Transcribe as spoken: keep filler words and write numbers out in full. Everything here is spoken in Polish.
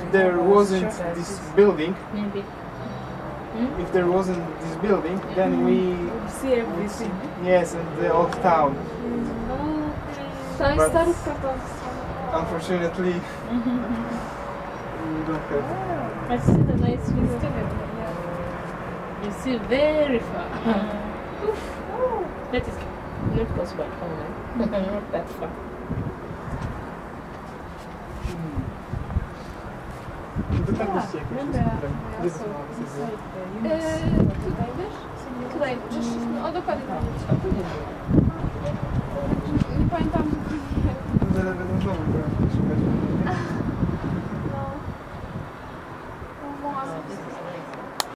there wasn't this building, Maybe. if there wasn't this building, then we See everything. yes, and the old town. To jest But- starówka to. Unfortunately, we don't have. I see the nice view. You see very far. Oof. That is not possible. Oh, not that far. Eee, tutaj wiesz? Tutaj, czyż, no dokładnie tam. Nie pamiętam. Zaraz będą znowu szukać. No. No, właśnie.